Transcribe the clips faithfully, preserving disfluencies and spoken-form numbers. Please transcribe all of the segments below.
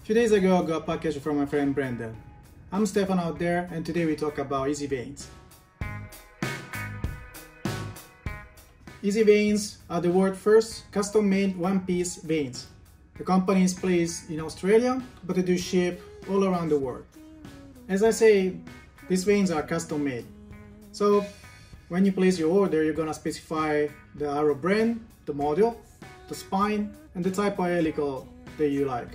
Few days ago I got a package from my friend Brandon. I'm Stefan out there, and today we talk about Easy Vanes. Easy Vanes are the world's first custom-made one-piece vanes. The company is placed in Australia, but they do ship all around the world. As I say, these vanes are custom-made. So when you place your order, you're gonna specify the arrow brand, the model, the spine, and the type of helical that you like.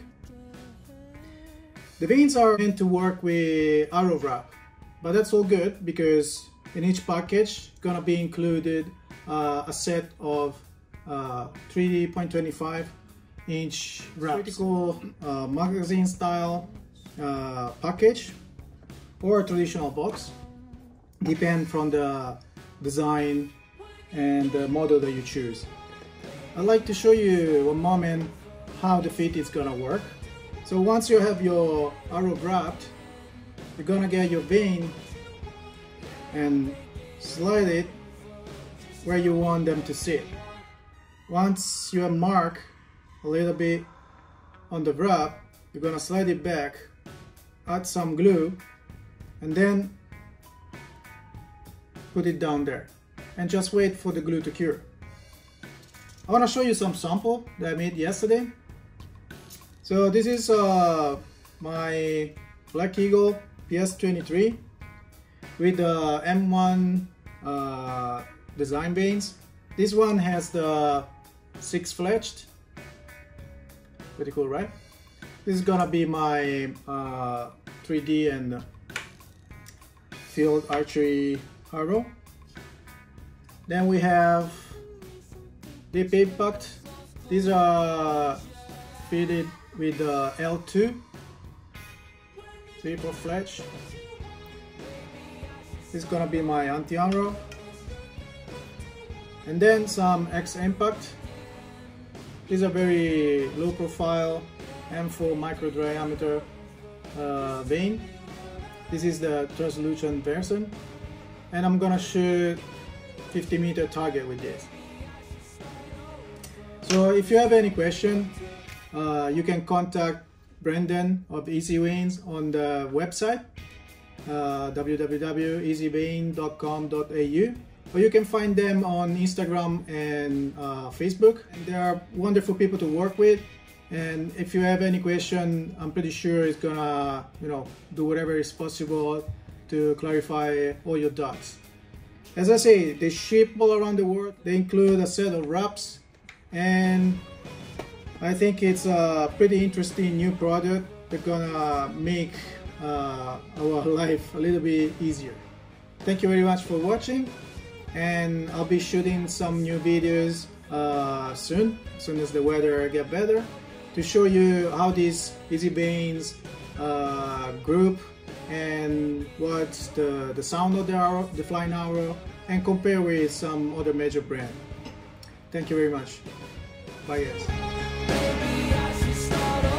The vanes are meant to work with arrow wrap, but that's all good because in each package gonna be included uh, a set of uh, three point two five inch wraps. Pretty cool uh, magazine style uh, package or a traditional box, depend from the design and the model that you choose. I'd like to show you one moment how the fit is gonna work. So once you have your arrow wrapped, you're gonna get your vane and slide it where you want them to sit. Once you have marked a little bit on the wrap, you're gonna slide it back, add some glue, and then put it down there and just wait for the glue to cure. I want to show you some sample that I made yesterday. So this is uh, my Black Eagle P S twenty-three with the M one uh, design vanes. This one has the six fletched. Pretty cool, right? This is gonna be my uh, three D and field archery arrow. Then we have deep impact. These are fitted with the L two triple fletch. This is gonna be my anti-arrow. And then some X impact. These are very low profile M four micro diameter uh, vane. This is the translucent version, and I'm gonna shoot fifty meter target with this. So if you have any question, uh, you can contact Brandon of Easy Vanes on the website uh, w w w dot easy vane dot com dot a u, or you can find them on Instagram and uh, Facebook. They are wonderful people to work with, and if you have any question, I'm pretty sure it's gonna, you know, do whatever is possible to clarify all your doubts. As I say, they ship all around the world. They include a set of wraps, and I think it's a pretty interesting new product that's gonna make uh, our life a little bit easier. Thank you very much for watching, and I'll be shooting some new videos uh, soon, as soon as the weather gets better, to show you how these Easy Vanes uh, group and what's the, the sound of the arrow, the flying arrow, and compare with some other major brand. Thank you very much. Bye guys.